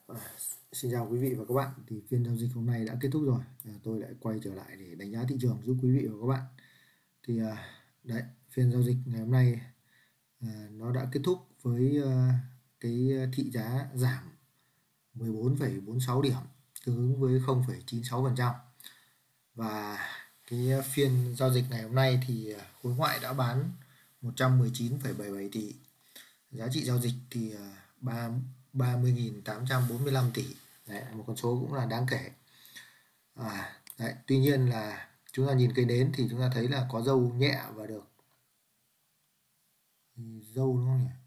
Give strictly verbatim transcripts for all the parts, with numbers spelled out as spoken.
À, xin chào quý vị và các bạn. Thì phiên giao dịch hôm nay đã kết thúc rồi. À, tôi lại quay trở lại để đánh giá thị trường giúp quý vị và các bạn. Thì à, đấy, phiên giao dịch ngày hôm nay à, nó đã kết thúc với à, cái thị giá giảm mười bốn phẩy bốn sáu điểm, tương ứng với không phẩy chín sáu phần trăm. Và cái phiên giao dịch ngày hôm nay thì khối ngoại đã bán một trăm mười chín phẩy bảy mươi bảy tỷ. Giá trị giao dịch thì ba ba mươi nghìn tám trăm bốn mươi lăm tỷ. Đấy, một con số cũng là đáng kể. À, đấy, tuy nhiên là chúng ta nhìn cây nến thì chúng ta thấy là có dâu nhẹ và được dâu, đúng không nhỉ?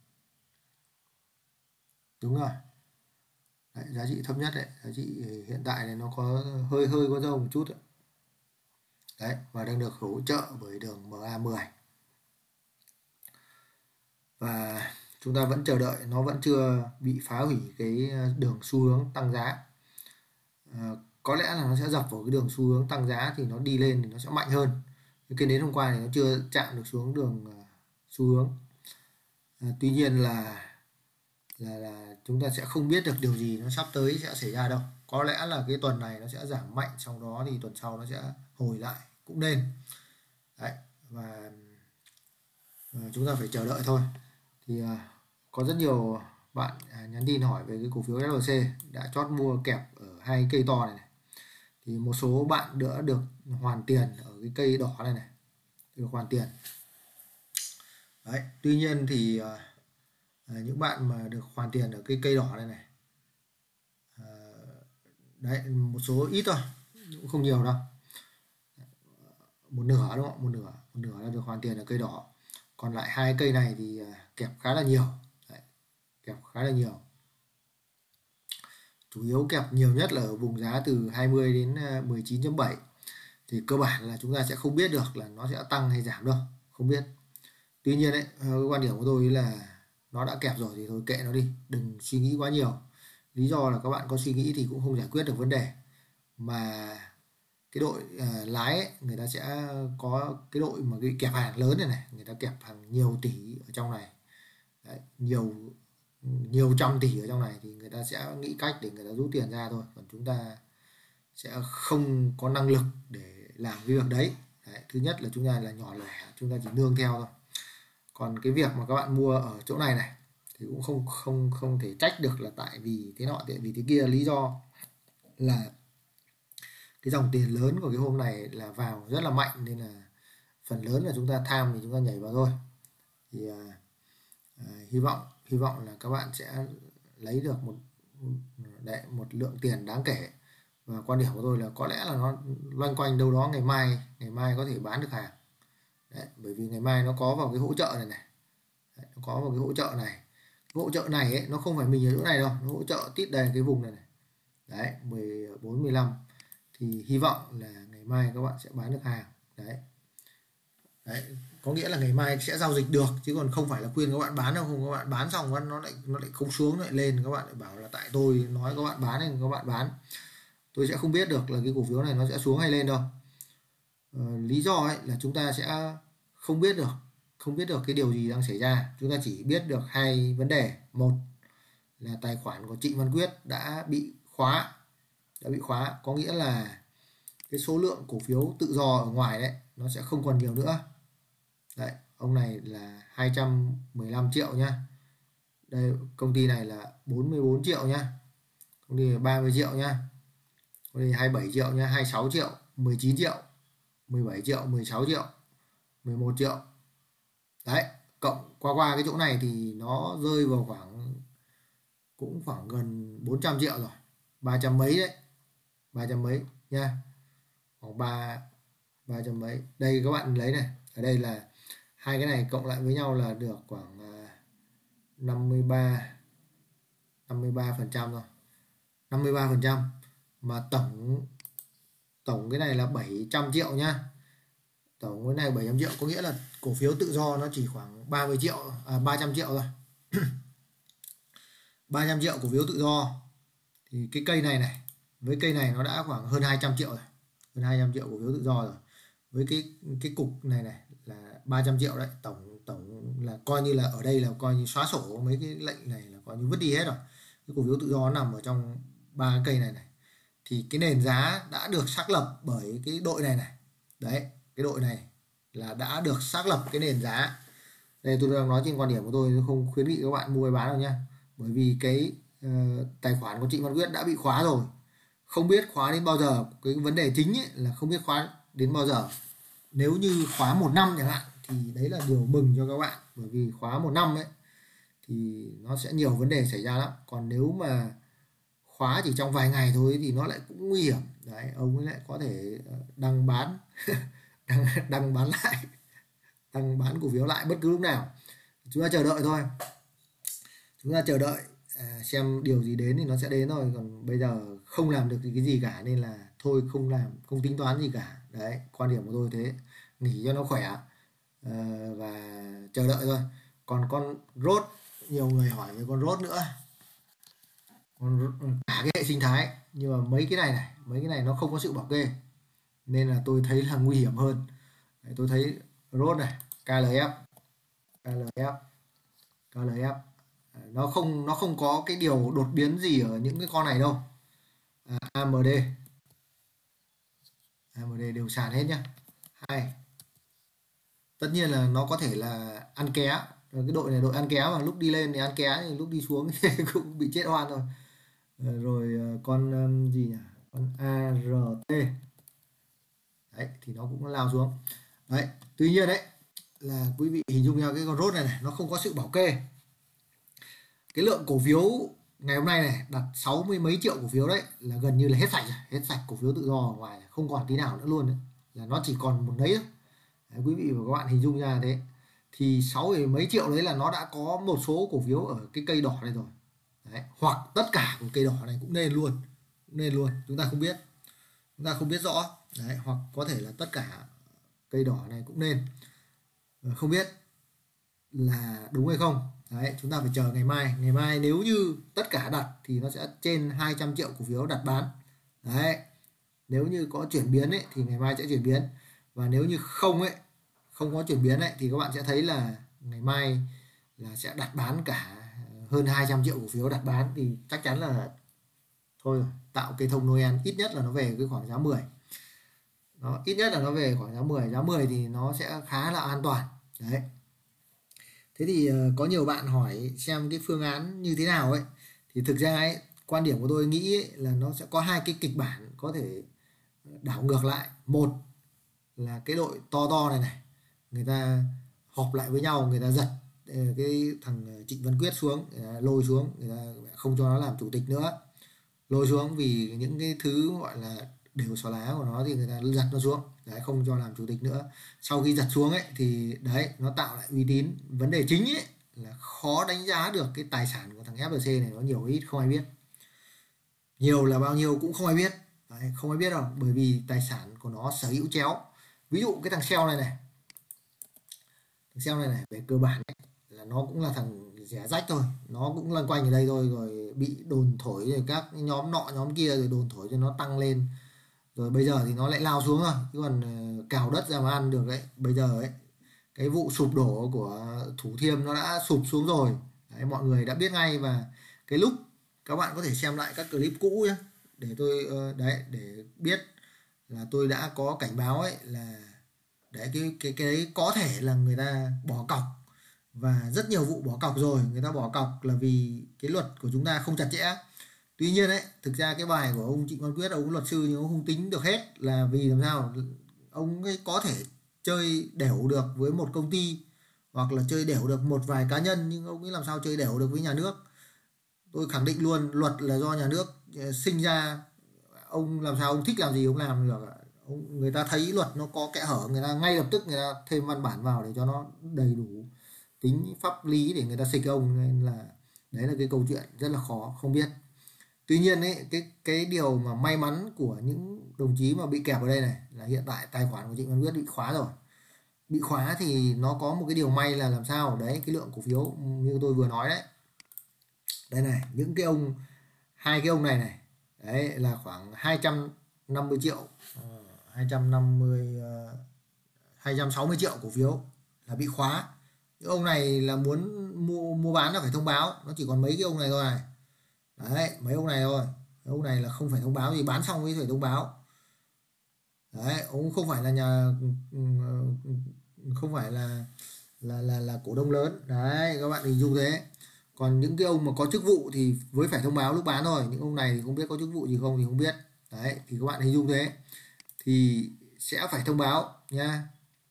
Đúng rồi. Đấy, giá trị thấp nhất đấy, giá trị hiện tại này nó có hơi hơi có dâu một chút đấy. Đấy, và đang được hỗ trợ bởi đường em a mười. Và chúng ta vẫn chờ đợi, nó vẫn chưa bị phá hủy cái đường xu hướng tăng giá. À, có lẽ là nó sẽ dập vào cái đường xu hướng tăng giá thì nó đi lên thì nó sẽ mạnh hơn. Cái nến hôm qua thì nó chưa chạm được xuống đường uh, xu hướng. À, tuy nhiên là, là là chúng ta sẽ không biết được điều gì nó sắp tới sẽ xảy ra đâu. Có lẽ là cái tuần này nó sẽ giảm mạnh, sau đó thì tuần sau nó sẽ hồi lại cũng nên. Đấy, và uh, chúng ta phải chờ đợi thôi. Thì uh, có rất nhiều bạn uh, nhắn tin hỏi về cái cổ phiếu ét lờ xê đã chót mua kẹp ở hai cây to này, này. Thì một số bạn đã được hoàn tiền ở cái cây đỏ này này, được hoàn tiền. Đấy, tuy nhiên thì uh, những bạn mà được hoàn tiền ở cái cây đỏ này này, uh, đấy, một số ít thôi, cũng không nhiều đâu, một nửa đúng không, một nửa một nửa là được hoàn tiền ở cây đỏ, còn lại hai cây này thì uh, kẹp khá là nhiều. Đấy, kẹp khá là nhiều, chủ yếu kẹp nhiều nhất là ở vùng giá từ hai mươi đến mười chín chấm bảy. Thì cơ bản là chúng ta sẽ không biết được là nó sẽ tăng hay giảm đâu, không biết. Tuy nhiên đấy, cái quan điểm của tôi là nó đã kẹp rồi thì thôi kệ nó đi, đừng suy nghĩ quá nhiều. Lý do là các bạn có suy nghĩ thì cũng không giải quyết được vấn đề. Mà cái đội uh, lái ấy, người ta sẽ có cái đội mà cái kẹp hàng lớn này này, người ta kẹp hàng nhiều tỷ ở trong này. Đấy, nhiều nhiều trăm tỷ ở trong này thì người ta sẽ nghĩ cách để người ta rút tiền ra thôi, còn chúng ta sẽ không có năng lực để làm cái việc đấy. Đấy, thứ nhất là chúng ta là nhỏ lẻ, chúng ta chỉ nương theo thôi. Còn cái việc mà các bạn mua ở chỗ này này thì cũng không không không thể trách được là tại vì thế nọ tại vì thế kia. Lý do là cái dòng tiền lớn của cái hôm này là vào rất là mạnh, nên là phần lớn là chúng ta tham thì chúng ta nhảy vào thôi. Thì à, à, hy vọng hy vọng là các bạn sẽ lấy được một đấy, một lượng tiền đáng kể. Và quan điểm của tôi là có lẽ là nó loanh quanh đâu đó ngày mai ngày mai có thể bán được hàng. Đấy, bởi vì ngày mai nó có vào cái hỗ trợ này này. Đấy, nó có vào cái hỗ trợ này. Cái hỗ trợ này ấy, nó không phải mình ở chỗ này đâu, nó hỗ trợ tít đầy cái vùng này này. Đấy, mười bốn mười lăm. Thì hy vọng là ngày mai các bạn sẽ bán được hàng. Đấy. Đấy, có nghĩa là ngày mai sẽ giao dịch được, chứ còn không phải là khuyên các bạn bán đâu. Không, các bạn bán xong nó lại nó lại không xuống, nó lại lên, các bạn lại bảo là tại tôi nói các bạn bán nên các bạn bán. Tôi sẽ không biết được là cái cổ phiếu này nó sẽ xuống hay lên đâu. Ờ, lý do ấy là chúng ta sẽ không biết được không biết được cái điều gì đang xảy ra. Chúng ta chỉ biết được hai vấn đề. Một là tài khoản của Trịnh Văn Quyết đã bị khóa đã bị khóa có nghĩa là cái số lượng cổ phiếu tự do ở ngoài đấy nó sẽ không còn nhiều nữa. Đấy, ông này là hai trăm mười lăm triệu nhá. Đây, công ty này là bốn mươi bốn triệu nhá. Công ty này ba mươi triệu nhá. Công ty hai mươi bảy triệu nhá, hai mươi sáu triệu, mười chín triệu, mười bảy triệu, mười sáu triệu, mười một triệu. Đấy, cộng qua qua cái chỗ này thì nó rơi vào khoảng cũng khoảng gần bốn trăm triệu rồi, ba trăm mấy đấy, ba trăm mấy nha, khoảng ba ba trăm mấy. Đây các bạn lấy này, ở đây là hai cái này cộng lại với nhau là được khoảng năm mươi ba năm mươi ba phần trăm rồi, năm mươi ba phần trăm. Mà tổng tổng cái này là bảy trăm triệu nhá. Tổng cái này bảy trăm triệu có nghĩa là cổ phiếu tự do nó chỉ khoảng ba mươi triệu, à, ba trăm triệu thôi. ba trăm triệu cổ phiếu tự do. Thì cái cây này này với cây này nó đã khoảng hơn hai trăm triệu rồi. Hơn hai trăm triệu cổ phiếu tự do rồi. Với cái cái cục này này là ba trăm triệu đấy, tổng tổng là coi như là ở đây là coi như xóa sổ mấy cái lệnh này, là coi như vứt đi hết rồi. cái cổ phiếu tự do nó nằm ở trong ba cây này này, thì cái nền giá đã được xác lập bởi cái đội này này. Đấy, cái đội này là đã được xác lập cái nền giá. Đây tôi đang nói trên quan điểm của tôi, tôi không khuyến nghị các bạn mua hay bán đâu nha. Bởi vì cái uh, tài khoản của Trịnh Văn Quyết đã bị khóa rồi. Không biết khóa đến bao giờ. Cái vấn đề chính ấy là không biết khóa đến bao giờ. Nếu như khóa một năm chẳng hạn thì đấy là điều mừng cho các bạn. Bởi vì khóa một năm ấy thì nó sẽ nhiều vấn đề xảy ra lắm. Còn nếu mà khóa chỉ trong vài ngày thôi thì nó lại cũng nguy hiểm. Đấy, ông ấy lại có thể đăng bán đăng, đăng bán lại đăng bán cổ phiếu lại bất cứ lúc nào. Chúng ta chờ đợi thôi. Chúng ta chờ đợi à, xem điều gì đến thì nó sẽ đến thôi. Còn bây giờ không làm được cái gì cả nên là thôi không làm, không tính toán gì cả. Đấy, quan điểm của tôi thế. Nghỉ cho nó khỏe à, và chờ đợi thôi. Còn con rốt, nhiều người hỏi về con rốt nữa, còn cả cái hệ sinh thái, nhưng mà mấy cái này này mấy cái này nó không có sự bảo kê nên là tôi thấy là nguy hiểm hơn. Đấy, tôi thấy rốt này, ca lờ ép ca lờ ép ca lờ ép nó không nó không có cái điều đột biến gì ở những cái con này đâu. à, a em đê a em đê đều sàn hết nhá. Hai, tất nhiên là nó có thể là ăn ké, cái đội này đội ăn ké, mà lúc đi lên thì ăn ké thì lúc đi xuống thì cũng bị chết oan thôi. Rồi con gì nhỉ, con a rờ tê đấy thì nó cũng lao xuống đấy. Tuy nhiên đấy là quý vị hình dung ra cái con rốt này này, nó không có sự bảo kê. Cái lượng cổ phiếu ngày hôm nay này đặt sáu mươi mấy triệu cổ phiếu đấy là gần như là hết sạch rồi, hết sạch cổ phiếu tự do ở ngoài, không còn tí nào nữa luôn đấy, là nó chỉ còn một đấy, đấy quý vị và các bạn hình dung ra thế. Thì sáu mươi mấy triệu đấy là nó đã có một số cổ phiếu ở cái cây đỏ này rồi đấy, hoặc tất cả của cây đỏ này cũng nên luôn, cũng nên luôn, chúng ta không biết, chúng ta không biết rõ đấy, hoặc có thể là tất cả cây đỏ này cũng nên, không biết là đúng hay không. Đấy, chúng ta phải chờ ngày mai. Ngày mai nếu như tất cả đặt thì nó sẽ trên hai trăm triệu cổ phiếu đặt bán. Đấy, nếu như có chuyển biến ấy thì ngày mai sẽ chuyển biến, và nếu như không ấy, không có chuyển biến ấy thì các bạn sẽ thấy là ngày mai là sẽ đặt bán cả hơn hai trăm triệu cổ phiếu đặt bán, thì chắc chắn là thôi tạo cây thông Noel, ít nhất là nó về cái khoảng giá mười. Nó ít nhất là nó về khoảng giá mười, giá mười thì nó sẽ khá là an toàn. Đấy. Thế thì uh, có nhiều bạn hỏi xem cái phương án như thế nào ấy, thì thực ra ấy, quan điểm của tôi nghĩ ấy, là nó sẽ có hai cái kịch bản có thể đảo ngược lại. Một là cái đội to to này này, người ta họp lại với nhau, người ta giật cái thằng Trịnh Văn Quyết xuống, lôi xuống, người ta không cho nó làm chủ tịch nữa, lôi xuống vì những cái thứ gọi là đều xóa lá của nó thì người ta giật nó xuống, đấy, không cho làm chủ tịch nữa. Sau khi giật xuống ấy thì đấy, nó tạo lại uy tín. Vấn đề chính ấy là khó đánh giá được cái tài sản của thằng ép lờ xê này, nó nhiều ít không ai biết, nhiều là bao nhiêu cũng không ai biết. Đấy, không ai biết đâu, bởi vì tài sản của nó sở hữu chéo. Ví dụ cái thằng Shell này này, thằng Shell này này về cơ bản ấy, là nó cũng là thằng rẻ rách thôi, nó cũng loanh quanh ở đây thôi, rồi bị đồn thổi rồi các nhóm nọ nhóm kia rồi đồn thổi cho nó tăng lên, rồi bây giờ thì nó lại lao xuống rồi, chứ còn cào đất ra mà ăn được đấy. Bây giờ ấy, cái vụ sụp đổ của Thủ Thiêm nó đã sụp xuống rồi đấy, mọi người đã biết ngay. Và cái lúc các bạn có thể xem lại các clip cũ nhé, để tôi đấy, để biết là tôi đã có cảnh báo ấy, là đấy, cái cái cái đấy có thể là người ta bỏ cọc, và rất nhiều vụ bỏ cọc rồi. Người ta bỏ cọc là vì cái luật của chúng ta không chặt chẽ. Tuy nhiên ấy, thực ra cái bài của ông Trịnh Văn Quyết, ông luật sư, nhưng ông không tính được hết, là vì làm sao ông ấy có thể chơi đều được với một công ty, hoặc là chơi đều được một vài cá nhân, nhưng ông ấy làm sao chơi đều được với nhà nước. Tôi khẳng định luôn, luật là do nhà nước sinh ra, ông làm sao ông thích làm gì ông làm được. Ông, người ta thấy luật nó có kẽ hở, người ta ngay lập tức người ta thêm văn bản vào để cho nó đầy đủ tính pháp lý để người ta xịt ông. Nên là đấy là cái câu chuyện rất là khó, không biết. Tuy nhiên ấy, cái cái điều mà may mắn của những đồng chí mà bị kẹp ở đây này là hiện tại tài khoản của Trịnh Văn Quyết bị khóa rồi. Bị khóa thì nó có một cái điều may là làm sao đấy, cái lượng cổ phiếu như tôi vừa nói đấy, đây này, những cái ông, hai cái ông này này, đấy là khoảng hai trăm năm mươi triệu, hai trăm năm mươi, hai trăm sáu mươi triệu cổ phiếu là bị khóa. Những ông này là muốn mua mua bán là phải thông báo, nó chỉ còn mấy cái ông này thôi này. Đấy, mấy ông này thôi. Mấy ông này là không phải thông báo gì, bán xong mới phải thông báo. Đấy, ông không phải là nhà, không phải là là là là cổ đông lớn. Đấy, các bạn hình dung thế. Còn những cái ông mà có chức vụ thì mới phải thông báo lúc bán thôi. Những ông này thì không biết có chức vụ gì không thì không biết. Đấy, thì các bạn hình dung thế. Thì sẽ phải thông báo nha.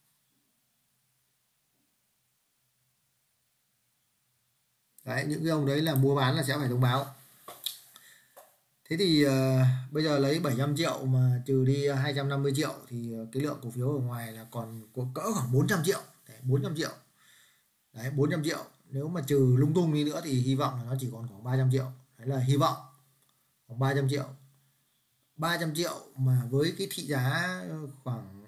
Đấy, những cái ông đấy là mua bán là sẽ phải thông báo. Thế thì uh, bây giờ lấy bảy trăm triệu mà trừ đi hai trăm năm mươi triệu thì cái lượng cổ phiếu ở ngoài là còn có cỡ khoảng bốn trăm triệu. Đấy, bốn trăm triệu. Đấy, bốn trăm triệu. Nếu mà trừ lung tung đi nữa thì hy vọng là nó chỉ còn khoảng ba trăm triệu. Đấy là hy vọng. Khoảng ba trăm triệu. ba trăm triệu mà với cái thị giá khoảng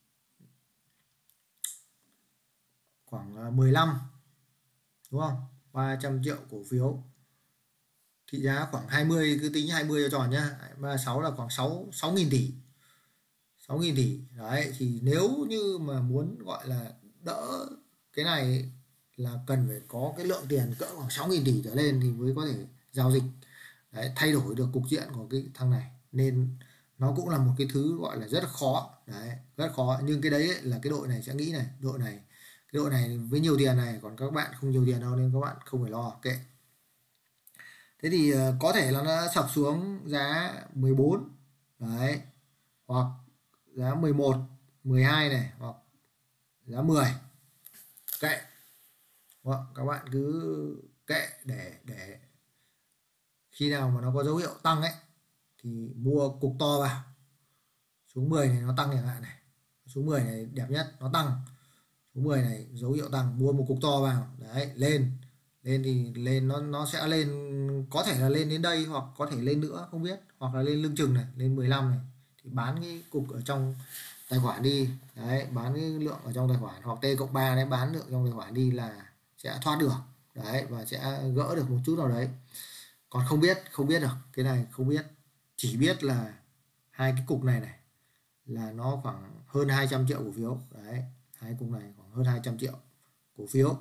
khoảng mười lăm, đúng không? ba trăm triệu cổ phiếu. Thị giá khoảng hai mươi, cứ tính hai mươi cho tròn nhá. ba mươi sáu là khoảng sáu sáu nghìn tỷ. sáu nghìn tỷ. Đấy, thì nếu như mà muốn gọi là đỡ cái này là cần phải có cái lượng tiền cỡ khoảng sáu nghìn tỷ trở lên thì mới có thể giao dịch. Đấy, thay đổi được cục diện của cái thằng này. Nên nó cũng là một cái thứ gọi là rất là khó. Đấy, rất khó. Nhưng cái đấy ấy, là cái đội này sẽ nghĩ này, đội này, cái đội này với nhiều tiền này, còn các bạn không nhiều tiền đâu nên các bạn không phải lo, kệ. Thế thì uh, có thể là nó sập xuống giá mười bốn. Đấy, hoặc giá mười một, mười hai này, hoặc giá mười. Kệ. Đúng, các bạn cứ kệ để để khi nào mà nó có dấu hiệu tăng ấy thì mua cục to vào. Xuống mười này nó tăng chẳng hạn này. Xuống mười này đẹp nhất, nó tăng. Xuống mười này dấu hiệu tăng, mua một cục to vào. Đấy, lên. Lên thì lên nó nó sẽ lên, có thể là lên đến đây hoặc có thể lên nữa không biết, hoặc là lên lưng chừng này, lên mười lăm này thì bán cái cục ở trong tài khoản đi. Đấy, bán cái lượng ở trong tài khoản, hoặc T cộng ba đấy, bán lượng trong tài khoản đi là sẽ thoát được. Đấy, và sẽ gỡ được một chút nào đấy. Còn không biết, không biết được, cái này không biết. Chỉ biết là hai cái cục này này là nó khoảng hơn hai trăm triệu cổ phiếu. Đấy, hai cục này khoảng hơn hai trăm triệu cổ phiếu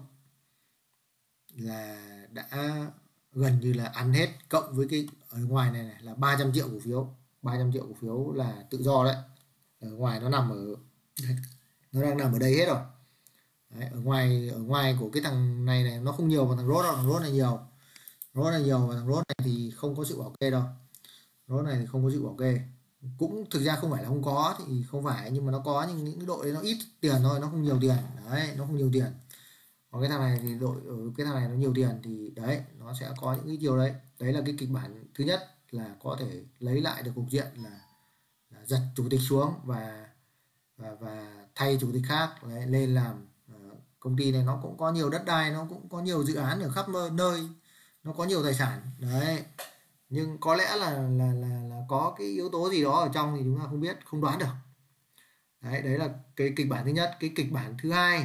là đã gần như là ăn hết, cộng với cái ở ngoài này, này là ba trăm triệu cổ phiếu. ba trăm triệu cổ phiếu là tự do đấy. Ở ngoài nó nằm ở nó đang nằm ở đây hết rồi. Đấy, ở ngoài ở ngoài của cái thằng này này nó không nhiều bằng thằng rốt đâu, thằng rốt này nhiều. Rốt này nhiều và thằng rốt này thì không có sự bảo kê đâu. Rốt này thì không có sự bảo kê. Cũng thực ra không phải là không có thì không phải, nhưng mà nó có, nhưng những cái đội đấy nó ít tiền thôi, nó không nhiều tiền. Đấy, nó không nhiều tiền. Còn cái thằng này thì đội ở cái thằng này nó nhiều tiền thì đấy, nó sẽ có những cái chiều đấy. Đấy là cái kịch bản thứ nhất, là có thể lấy lại được cục diện là, là giật chủ tịch xuống và và và thay chủ tịch khác đấy, lên làm. Công ty này nó cũng có nhiều đất đai, nó cũng có nhiều dự án ở khắp nơi, nó có nhiều tài sản đấy, nhưng có lẽ là là là là có cái yếu tố gì đó ở trong thì chúng ta không biết, không đoán được. Đấy, đấy là cái kịch bản thứ nhất. Cái kịch bản thứ hai,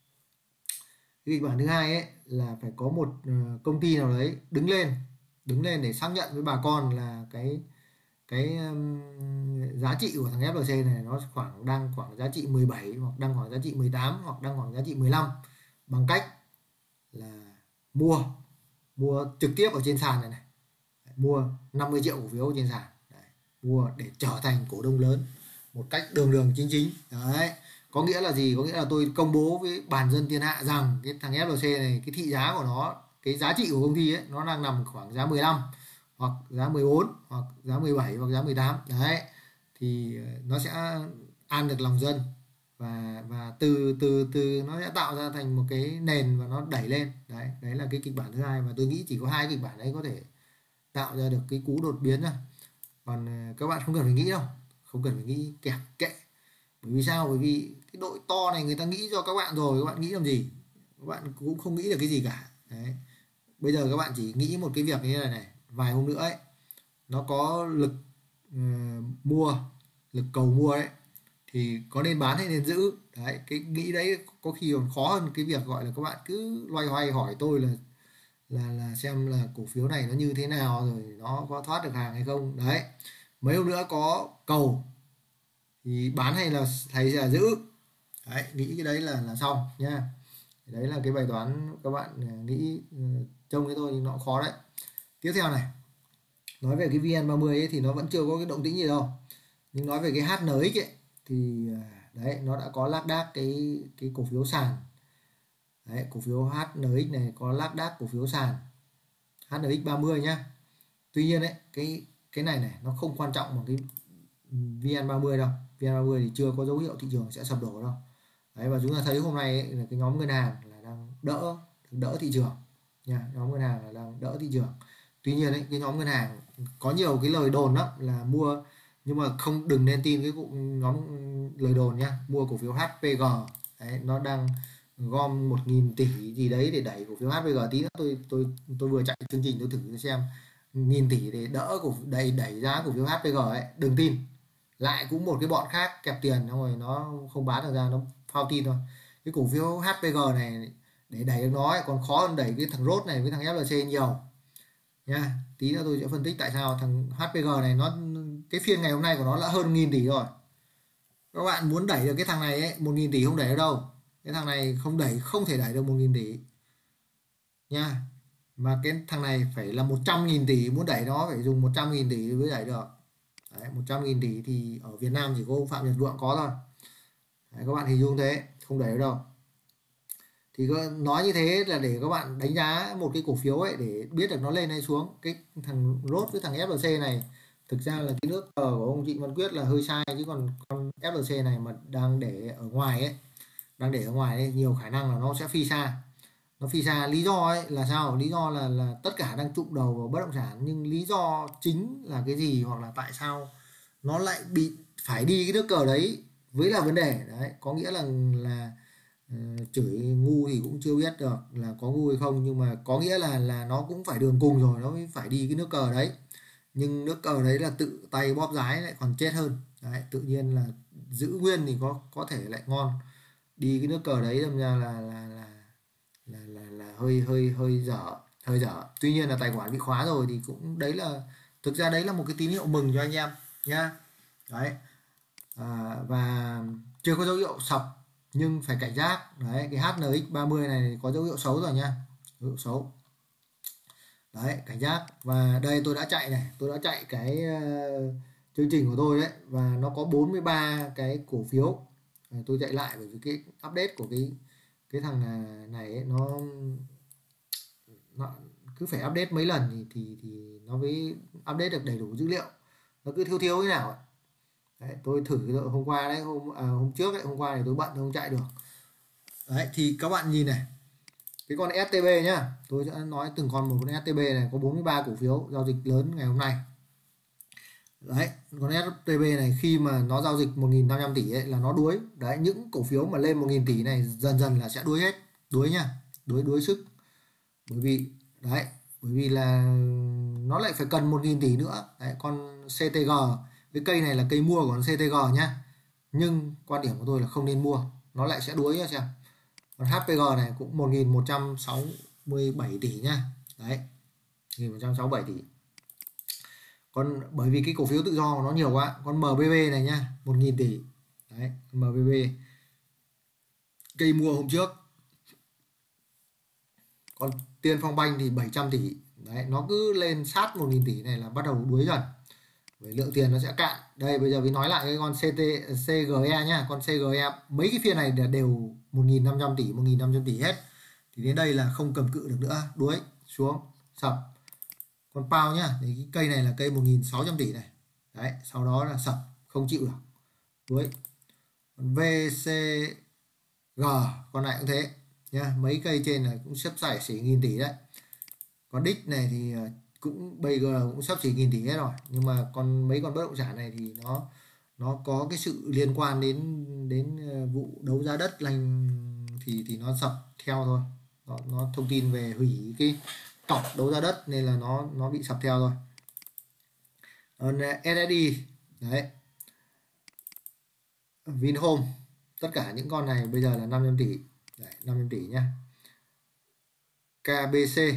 cái kịch bản thứ hai ấy là phải có một công ty nào đấy đứng lên, đứng lên để xác nhận với bà con là cái cái um, giá trị của thằng ép lờ xê này nó khoảng đang khoảng giá trị mười bảy, hoặc đang khoảng giá trị mười tám, hoặc đang khoảng giá trị mười lăm, bằng cách là mua mua trực tiếp ở trên sàn này này. Đấy, mua năm mươi triệu cổ phiếu trên sàn. Đấy, mua để trở thành cổ đông lớn một cách đường đường chính chính. Đấy, có nghĩa là gì? Có nghĩa là tôi công bố với bản dân thiên hạ rằng cái thằng ép lờ xê này, cái thị giá của nó, cái giá trị của công ty ấy, nó đang nằm khoảng giá mười lăm, hoặc giá mười bốn, hoặc giá mười bảy, hoặc giá mười tám. Đấy, thì nó sẽ an được lòng dân, và và từ từ từ nó sẽ tạo ra thành một cái nền và nó đẩy lên. Đấy, đấy là cái kịch bản thứ hai, và tôi nghĩ chỉ có hai kịch bản đấy có thể tạo ra được cái cú đột biến thôi. Còn các bạn không cần phải nghĩ đâu, không cần phải nghĩ, kẹt kệ. Bởi vì sao? Bởi vì cái đội to này người ta nghĩ cho các bạn rồi, các bạn nghĩ làm gì? Các bạn cũng không nghĩ được cái gì cả. Đấy, bây giờ các bạn chỉ nghĩ một cái việc như thế này này, vài hôm nữa ấy, nó có lực uh, mua, lực cầu mua ấy, thì có nên bán hay nên giữ. Đấy, cái nghĩ đấy có khi còn khó hơn cái việc gọi là các bạn cứ loay hoay hỏi tôi là là là xem là cổ phiếu này nó như thế nào, rồi nó có thoát được hàng hay không. Đấy, mấy hôm nữa có cầu thì bán hay là hay là giữ. Đấy, nghĩ cái đấy là là xong nha. Đấy là cái bài toán các bạn nghĩ trông cái thôi nhưng nó khó đấy. Tiếp theo này, nói về cái vê en ba mươi ấy thì nó vẫn chưa có cái động tĩnh gì đâu, nhưng nói về cái hát en ích ấy thì đấy nó đã có lác đác cái cái cổ phiếu sàn. Đấy, cổ phiếu hát en ích này có lác đác cổ phiếu sàn hát en ích ba mươi nhá. Tuy nhiên đấy cái cái này này nó không quan trọng bằng cái vê en ba mươi đâu. vê en ba mươi thì chưa có dấu hiệu thị trường sẽ sập đổ đâu. Đấy, và chúng ta thấy hôm nay ấy, là cái nhóm ngân hàng là đang đỡ đỡ thị trường nha, nhóm ngân hàng là đang đỡ thị trường. Tuy nhiên đấy cái nhóm ngân hàng có nhiều cái lời đồn đó là mua, nhưng mà không đừng nên tin cái nhóm lời đồn nhá. Mua cổ phiếu hát pê giê đấy, nó đang gom một nghìn tỷ gì đấy để đẩy cổ phiếu hát pê giê. Tí nữa tôi tôi tôi vừa chạy chương trình tôi thử xem, nghìn tỷ để đỡ cổ đẩy đẩy giá cổ phiếu hát pê giê ấy, đừng tin. Lại cũng một cái bọn khác kẹp tiền xong rồi nó không bán được ra, nó phao tin thôi. Cái cổ phiếu hát pê giê này để đẩy được nó ấy, còn khó hơn đẩy cái thằng rốt này với thằng ép lờ xê nhiều nha. Tí nữa tôi sẽ phân tích tại sao thằng hát pê giê này nó cái phiên ngày hôm nay của nó đã hơn nghìn tỷ rồi. Các bạn muốn đẩy được cái thằng này ấy, một nghìn tỷ không đẩy được đâu. Cái thằng này không đẩy, không thể đẩy được một nghìn tỷ nha. Mà cái thằng này phải là một trăm nghìn tỷ, muốn đẩy nó phải dùng một trăm nghìn tỷ mới đẩy được. Đấy, một trăm nghìn tỷ thì ở Việt Nam chỉ có ông Phạm Nhật Vượng có thôi. Đấy, các bạn hình dung thế, không đẩy được đâu. Thì nói như thế là để các bạn đánh giá một cái cổ phiếu ấy để biết được nó lên hay xuống. Cái thằng rốt với thằng ép lờ xê này thực ra là cái nước cờ của ông Trịnh Văn Quyết là hơi sai, chứ còn con ép lờ xê này mà đang để ở ngoài ấy, đang để ở ngoài ấy, nhiều khả năng là nó sẽ phi xa. Nó phi xa lý do ấy là sao? Lý do là là tất cả đang trụng đầu vào bất động sản, nhưng lý do chính là cái gì, hoặc là tại sao nó lại bị phải đi cái nước cờ đấy với là vấn đề đấy. Có nghĩa là là uh, chửi ngu thì cũng chưa biết được là có ngu hay không, nhưng mà có nghĩa là là nó cũng phải đường cùng rồi nó mới phải đi cái nước cờ đấy. Nhưng nước cờ đấy là tự tay bóp rái lại còn chết hơn đấy. Tự nhiên là giữ nguyên thì có có thể lại ngon, đi cái nước cờ đấy đâm ra là là là là, là, là hơi hơi hơi dở hơi dở. Tuy nhiên là tài khoản bị khóa rồi thì cũng đấy là thực ra đấy là một cái tín hiệu mừng cho anh em nhá. Đấy, à, và chưa có dấu hiệu sập nhưng phải cảnh giác. Đấy, cái hát en ích ba mươi này có dấu hiệu xấu rồi nha, dấu hiệu xấu. Đấy, cảnh giác. Và đây tôi đã chạy này, tôi đã chạy cái uh, chương trình của tôi đấy, và nó có bốn mươi ba cái cổ phiếu. À, tôi chạy lại bởi vì cái update của cái cái thằng này ấy, nó nó cứ phải update mấy lần thì thì thì nó mới update được đầy đủ dữ liệu, nó cứ thiếu thiếu thế nào ấy. Đấy, tôi thử hôm qua đấy, hôm à, hôm trước đấy, hôm qua thì tôi bận không chạy được. Đấy thì các bạn nhìn này, cái con ét tê bê nhá, tôi sẽ nói từng con một. Con ét tê bê này có bốn mươi ba cổ phiếu giao dịch lớn ngày hôm nay. Đấy, con ét tê bê này khi mà nó giao dịch một nghìn năm trăm tỷ ấy là nó đuối. Đấy, những cổ phiếu mà lên một nghìn tỷ này dần dần là sẽ đuối hết, đuối nha, đuối đuối sức. Bởi vì đấy, bởi vì là nó lại phải cần một nghìn tỷ nữa. Đấy, con xê tê giê, cái cây này là cây mua của con xê tê giê nhá. Nhưng quan điểm của tôi là không nên mua, nó lại sẽ đuối nhá xem. Còn hát pê giê này cũng một nghìn một trăm sáu mươi bảy tỷ nhá. Đấy, một nghìn một trăm sáu mươi bảy tỷ. Còn bởi vì cái cổ phiếu tự do của nó nhiều quá. Con em bê bê này nhá, một nghìn tỷ. Đấy, em bê bê cây mua hôm trước. Còn Tiên Phong Banh thì bảy trăm tỷ. Đấy, nó cứ lên sát một nghìn tỷ này là bắt đầu đuối dần. Với lượng tiền nó sẽ cạn. Đây bây giờ mình nói lại cái con xê tê, xê giê e nhá, con xê giê e mấy cái phiên này đều một nghìn năm trăm tỷ, một nghìn năm trăm tỷ hết. Thì đến đây là không cầm cự được nữa, đuối xuống sập. Con Pao nhá, thì cái cây này là cây một nghìn sáu trăm tỷ này. Đấy, sau đó là sập, không chịu được, đuối. Còn vê xê giê con này cũng thế nha, mấy cây trên này cũng sắp xỉ xỉ nghìn tỷ đấy. Còn đích này thì cũng bây giờ cũng sắp xỉ nghìn tỷ hết rồi, nhưng mà còn mấy con bất động sản này thì nó nó có cái sự liên quan đến đến vụ đấu giá đất lành thì thì nó sập theo thôi. Nó, nó thông tin về hủy cái cọc đấu giá đất nên là nó nó bị sập theo thôi. Còn ét ét đê đấy, Vinhome, tất cả những con này bây giờ là năm trăm tỷ. Đấy, năm trăm tỷ nhá. ca bê xê,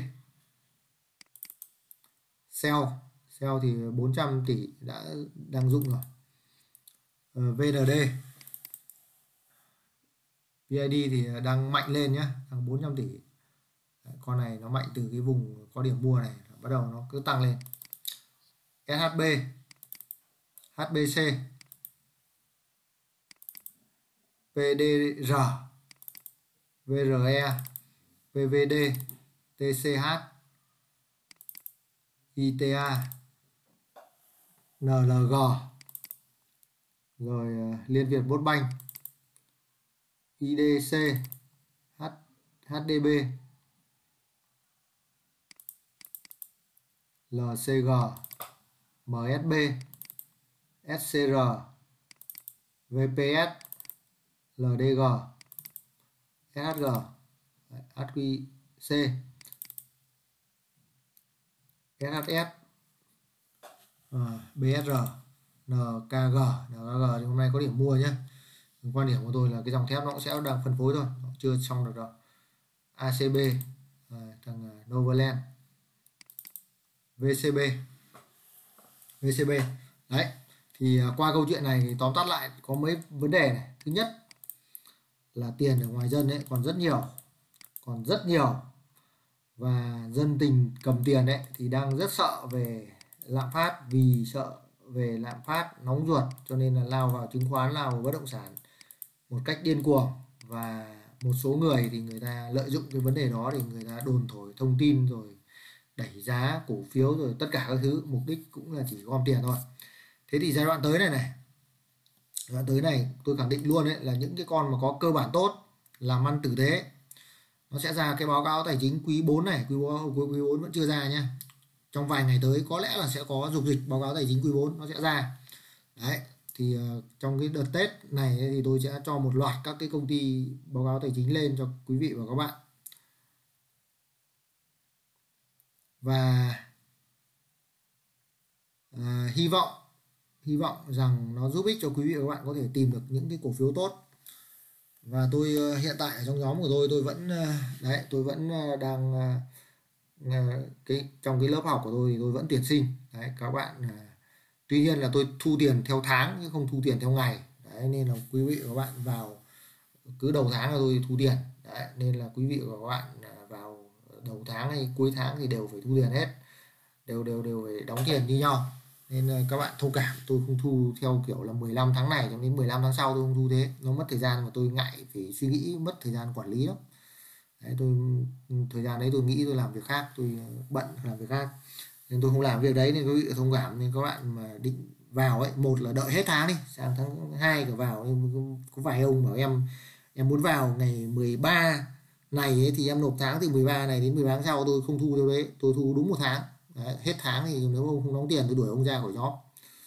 Shell, Shell thì bốn trăm tỷ đã đang dụng rồi. uh, vê en đê, vê i đê thì đang mạnh lên nhá, đang bốn trăm tỷ. Đấy, con này nó mạnh từ cái vùng có điểm mua này, bắt đầu nó cứ tăng lên. ét hát bê, hát bê xê, pê đê rờ, vê rờ e, pê vê đê, tê xê hát, i tê a, en lờ giê, rồi uh, Liên Việt Postbank, i đê xê, H, hát đê bê, lờ xê giê, em ét bê, ét xê rờ, vê pê ét, lờ đê giê, ét hát giê, hát quy xê, ét hát ét, uh, bê ét rờ, en ca giê. en ca giê thì hôm nay có điểm mua nhé. Quan điểm của tôi là cái dòng thép nó cũng sẽ đang phân phối thôi, nó chưa xong được đâu. a xê bê, à, thằng Novaland, vê xê bê, vê xê bê. Đấy, thì à, qua câu chuyện này thì tóm tắt lại có mấy vấn đề này. Thứ nhất là tiền ở ngoài dân ấy còn rất nhiều, còn rất nhiều, và dân tình cầm tiền ấy thì đang rất sợ về lạm phát, vì sợ về lạm phát nóng ruột cho nên là lao vào chứng khoán, lao vào bất động sản một cách điên cuồng. Và một số người thì người ta lợi dụng cái vấn đề đó để người ta đồn thổi thông tin rồi đẩy giá cổ phiếu rồi tất cả các thứ, mục đích cũng là chỉ gom tiền thôi. Thế thì giai đoạn tới này này giai đoạn tới này tôi khẳng định luôn đấy là những cái con mà có cơ bản tốt, làm ăn tử tế, nó sẽ ra cái báo cáo tài chính quý bốn này. Quý bốn vẫn chưa ra nhá, trong vài ngày tới có lẽ là sẽ có dục dịch báo cáo tài chính quý bốn nó sẽ ra. Đấy, thì uh, trong cái đợt Tết này thì tôi sẽ cho một loạt các cái công ty báo cáo tài chính lên cho quý vị và các bạn. Và uh, hy vọng hy vọng rằng nó giúp ích cho quý vị và các bạn có thể tìm được những cái cổ phiếu tốt. Và tôi uh, hiện tại ở trong nhóm của tôi tôi vẫn uh, đấy tôi vẫn uh, đang uh, cái trong cái lớp học của tôi thì tôi vẫn tuyển sinh. Đấy, các bạn uh, tuy nhiên là tôi thu tiền theo tháng chứ không thu tiền theo ngày. Đấy, nên là quý vị và các bạn vào cứ đầu tháng là tôi thu tiền. Đấy, nên là quý vị và các bạn vào đầu tháng hay cuối tháng thì đều phải thu tiền hết, đều đều đều phải đóng tiền như nhau. Nên các bạn thông cảm, tôi không thu theo kiểu là mười lăm tháng này cho đến mười lăm tháng sau tôi không thu thế, nó mất thời gian mà tôi ngại phải suy nghĩ, mất thời gian quản lý lắm. Đấy, tôi thời gian đấy tôi nghĩ tôi làm việc khác, tôi bận làm việc khác nên tôi không làm việc đấy. Nên quý vị thông cảm. Nên các bạn mà định vào ấy, một là đợi hết tháng đi, sang tháng hai cả vào. Có vài ông bảo em em muốn vào ngày mười ba này ấy, thì em nộp tháng từ mười ba này đến mười ba tháng sau. Tôi không thu theo đấy, tôi thu đúng một tháng. Đấy, hết tháng thì nếu ông không đóng tiền tôi đuổi ông ra khỏi nhóm.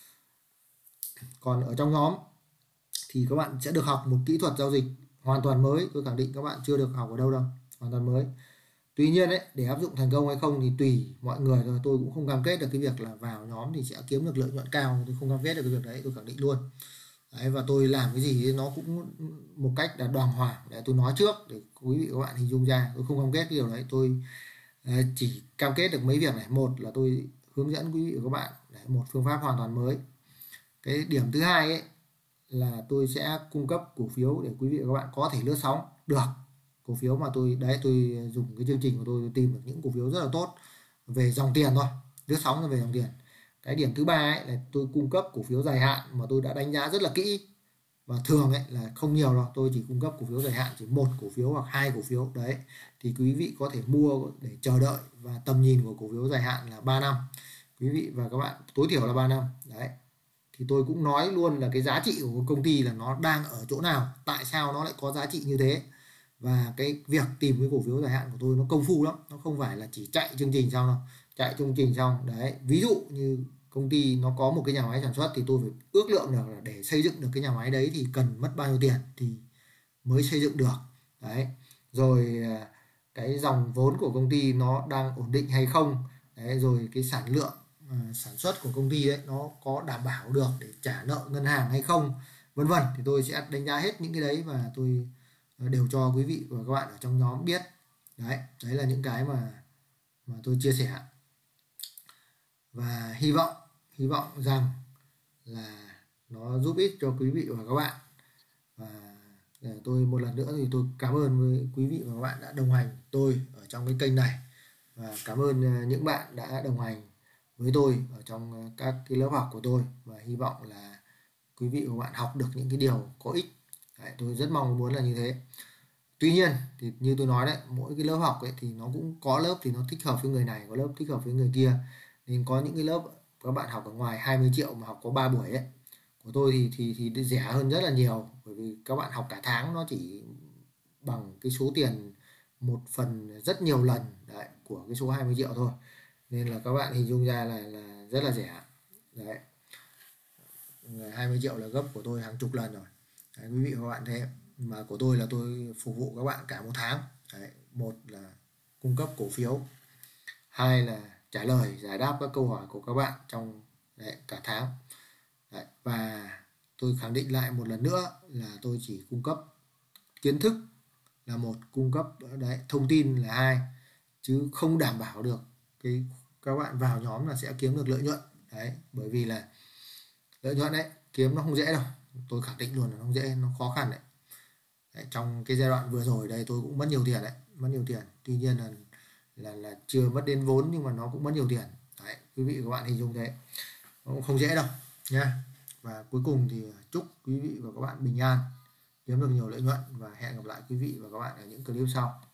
Còn ở trong nhóm thì các bạn sẽ được học một kỹ thuật giao dịch hoàn toàn mới. Tôi khẳng định các bạn chưa được học ở đâu đâu, hoàn toàn mới. Tuy nhiên đấy, để áp dụng thành công hay không thì tùy mọi người thôi. Tôi cũng không cam kết được cái việc là vào nhóm thì sẽ kiếm được lợi nhuận cao, tôi không cam kết được cái việc đấy, tôi khẳng định luôn. Đấy, và tôi làm cái gì nó cũng một cách là đàng hoàng để tôi nói trước để quý vị các bạn hình dung ra. Tôi không cam kết cái điều đấy, tôi chỉ cam kết được mấy việc này. Một là tôi hướng dẫn quý vị và các bạn một phương pháp hoàn toàn mới. Cái điểm thứ hai ấy là tôi sẽ cung cấp cổ phiếu để quý vị và các bạn có thể lướt sóng được. Cổ phiếu mà tôi đấy tôi dùng cái chương trình của tôi, tôi tìm được những cổ phiếu rất là tốt về dòng tiền thôi, lướt sóng là về dòng tiền. Cái điểm thứ ba ấy là tôi cung cấp cổ phiếu dài hạn mà tôi đã đánh giá rất là kỹ, và thường ấy là không nhiều đâu, tôi chỉ cung cấp cổ phiếu dài hạn chỉ một cổ phiếu hoặc hai cổ phiếu đấy, thì quý vị có thể mua để chờ đợi. Và tầm nhìn của cổ phiếu dài hạn là ba năm, quý vị và các bạn tối thiểu là ba năm. Đấy, thì tôi cũng nói luôn là cái giá trị của công ty là nó đang ở chỗ nào, tại sao nó lại có giá trị như thế. Và cái việc tìm cái cổ phiếu dài hạn của tôi nó công phu lắm, nó không phải là chỉ chạy chương trình xong đâu. Chạy chương trình xong đấy, ví dụ như công ty nó có một cái nhà máy sản xuất thì tôi phải ước lượng được là để xây dựng được cái nhà máy đấy thì cần mất bao nhiêu tiền thì mới xây dựng được. Đấy, rồi cái dòng vốn của công ty nó đang ổn định hay không. Đấy, rồi cái sản lượng uh, sản xuất của công ty ấy nó có đảm bảo được để trả nợ ngân hàng hay không, vân vân. Thì tôi sẽ đánh giá hết những cái đấy và tôi đều cho quý vị và các bạn ở trong nhóm biết. Đấy, đấy là những cái mà mà tôi chia sẻ. Và hy vọng hy vọng rằng là nó giúp ích cho quý vị và các bạn. Và tôi một lần nữa thì tôi cảm ơn với quý vị và các bạn đã đồng hành tôi ở trong cái kênh này, và cảm ơn những bạn đã đồng hành với tôi ở trong các cái lớp học của tôi, và hy vọng là quý vị và bạn học được những cái điều có ích. Đấy, tôi rất mong muốn là như thế. Tuy nhiên thì như tôi nói đấy, mỗi cái lớp học ấy thì nó cũng có lớp thì nó thích hợp với người này, có lớp thích hợp với người kia. Nên có những cái lớp các bạn học ở ngoài hai mươi triệu mà học có ba buổi ấy, của tôi thì thì thì rẻ hơn rất là nhiều, bởi vì các bạn học cả tháng nó chỉ bằng cái số tiền một phần rất nhiều lần đấy của cái số hai mươi triệu thôi. Nên là các bạn hình dung ra là là rất là rẻ. Đấy, hai mươi triệu là gấp của tôi hàng chục lần rồi. Đấy, quý vị và các bạn thế, mà của tôi là tôi phục vụ các bạn cả một tháng. Đấy, một là cung cấp cổ phiếu, hai là trả lời giải đáp các câu hỏi của các bạn trong đấy, cả tháng. Đấy, và tôi khẳng định lại một lần nữa là tôi chỉ cung cấp kiến thức là một, cung cấp đấy thông tin là hai, chứ không đảm bảo được cái các bạn vào nhóm là sẽ kiếm được lợi nhuận. Đấy, bởi vì là lợi nhuận đấy kiếm nó không dễ đâu, tôi khẳng định luôn là nó không dễ, nó khó khăn đấy. Đấy, trong cái giai đoạn vừa rồi đây tôi cũng mất nhiều tiền đấy, mất nhiều tiền. Tuy nhiên là là là chưa mất đến vốn, nhưng mà nó cũng mất nhiều tiền. Đấy, quý vị và các bạn hình dung thế, nó cũng không dễ đâu nha. Và cuối cùng thì chúc quý vị và các bạn bình an, kiếm được nhiều lợi nhuận, và hẹn gặp lại quý vị và các bạn ở những clip sau.